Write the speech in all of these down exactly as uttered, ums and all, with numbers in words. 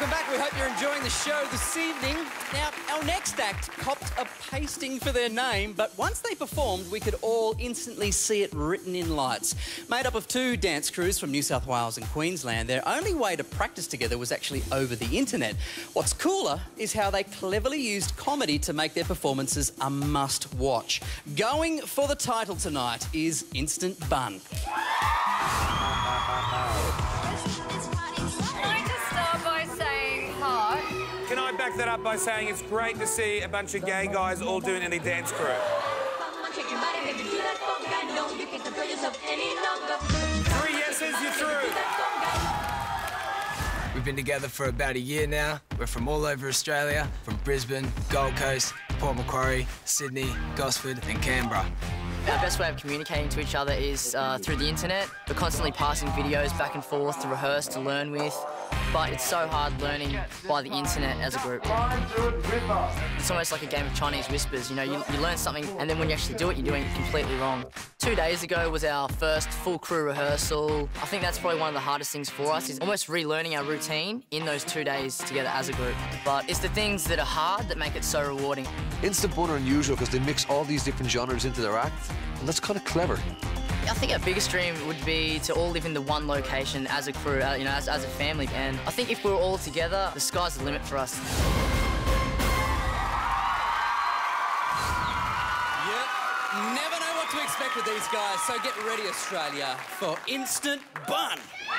Welcome back. We hope you're enjoying the show this evening. Now, our next act copped a pasting for their name, but once they performed, we could all instantly see it written in lights. Made up of two dance crews from New South Wales and Queensland, their only way to practice together was actually over the internet. What's cooler is how they cleverly used comedy to make their performances a must-watch. Going for the title tonight is Instant Bun. Can I back that up by saying it's great to see a bunch of gay guys all doing any dance crew? Three yeses, you're through. We've been together for about a year now. We're from all over Australia, from Brisbane, Gold Coast, Port Macquarie, Sydney, Gosford and Canberra. Our best way of communicating to each other is uh, through the internet. We're constantly passing videos back and forth to rehearse, to learn with. But it's so hard learning by the internet as a group. It's almost like a game of Chinese whispers. You know, you, you learn something and then when you actually do it, you're doing it completely wrong. Two days ago was our first full crew rehearsal. I think that's probably one of the hardest things for us, is almost relearning our routine in those two days together as a group. But it's the things that are hard that make it so rewarding. Instant Bun are unusual because they mix all these different genres into their act, and that's kind of clever. I think our biggest dream would be to all live in the one location as a crew, uh, you know, as, as a family. And I think if we're all together, the sky's the limit for us. Yep, never know what to expect with these guys, so get ready, Australia, for Instant Bun.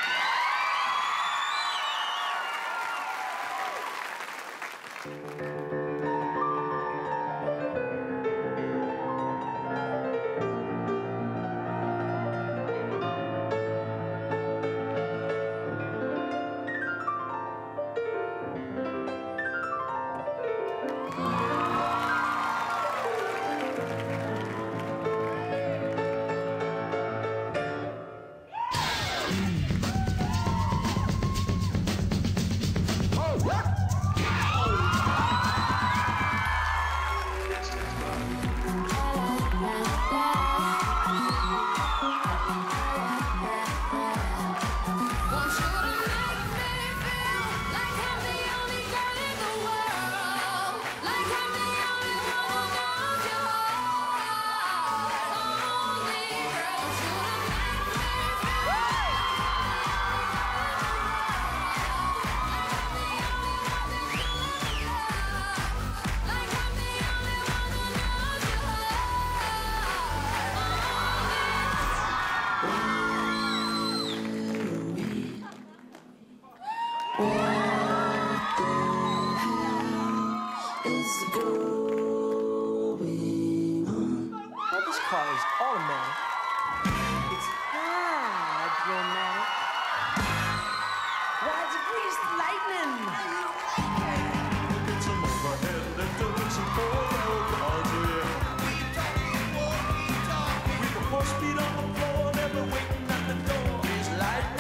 Well, this car is automatic. It's hydromatic. Why, it's a greased lightning. Get some overhead, let's do some forward cars, yeah. With the four speed on the floor, never waiting at the door. It's lightning.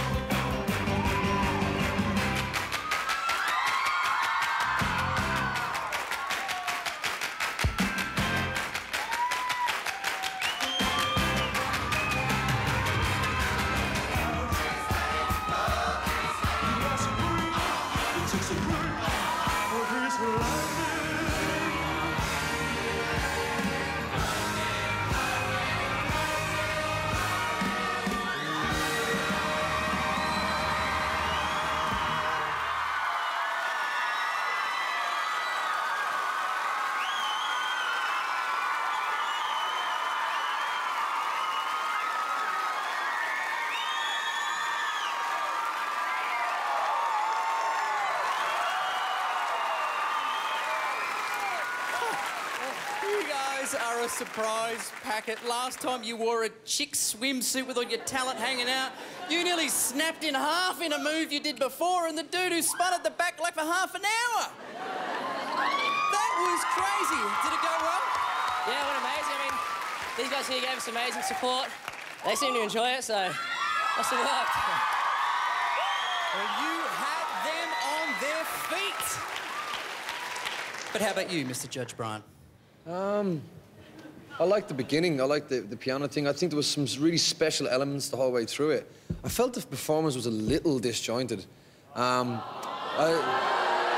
You guys are a surprise packet. Last time you wore a chick swimsuit with all your talent hanging out, you nearly snapped in half in a move you did before, and the dude who spun at the back like for half an hour. That was crazy. Did it go well? Yeah, it went amazing. I mean, these guys here gave us amazing support. They seem to enjoy it, so must have worked. Well, you had them on their feet. But how about you, Mister Judge Brian? Um, I liked the beginning. I liked the, the piano thing. I think there was some really special elements the whole way through it. I felt the performance was a little disjointed. Um, I...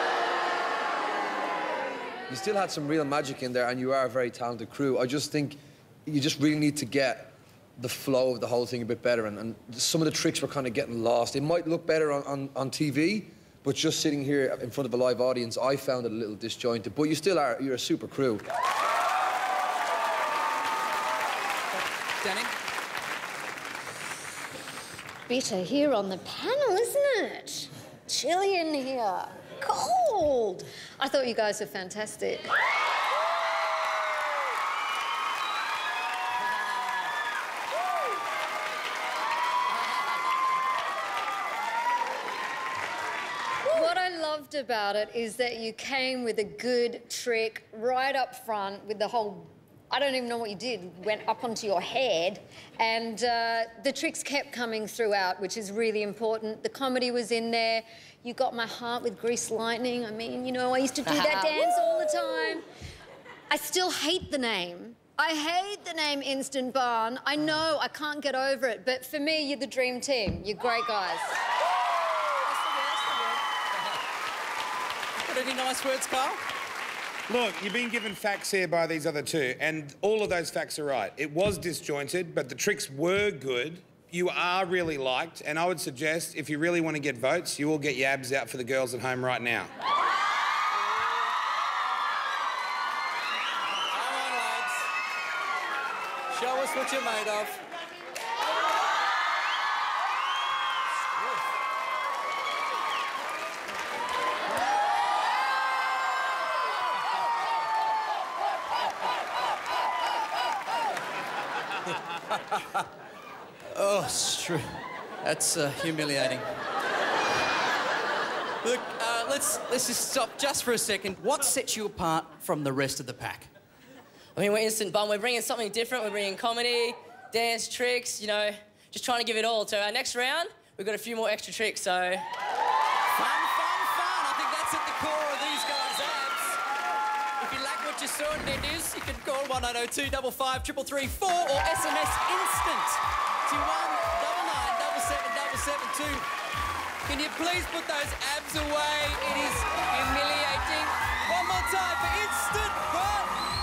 You still had some real magic in there, and you are a very talented crew. I just think you just really need to get the flow of the whole thing a bit better, and, and some of the tricks were kind of getting lost. It might look better on, on, on T V, but just sitting here in front of a live audience, I found it a little disjointed. But you still are, you're a super crew. Danny? Better here on the panel, isn't it? Chilly in here. Cold. I thought you guys were fantastic. What I loved about it is that you came with a good trick right up front with the whole, I don't even know what you did, went up onto your head, and uh, the tricks kept coming throughout, which is really important. The comedy was in there. You got my heart with Grease Lightning. I mean, you know, I used to do that dance all the time. I still hate the name. I hate the name Instant Barn. I know, I can't get over it, but for me, you're the dream team. You're great guys. Got any nice words, Carl? Look, you've been given facts here by these other two, and all of those facts are right. It was disjointed, but the tricks were good. You are really liked, and I would suggest, if you really want to get votes, you all get your abs out for the girls at home right now. Come on, lads. Show us what you're made of. Oh, it's true. That's uh, humiliating. Look, uh, let's let's just stop just for a second. What sets you apart from the rest of the pack? I mean, we're Instant Bun. We're bringing something different. We're bringing comedy, dance, tricks, you know, just trying to give it all. So our next round, we've got a few more extra tricks, so... Fun, fun, fun. I think that's at the core of these guys' abs. If you like what you saw in Nindies, you can call one eight oh two, five five, three three three four or S M S INSTANT to one nine nine seven seven seven seven two. Can you please put those abs away? It is humiliating. One more time for Instant Bun.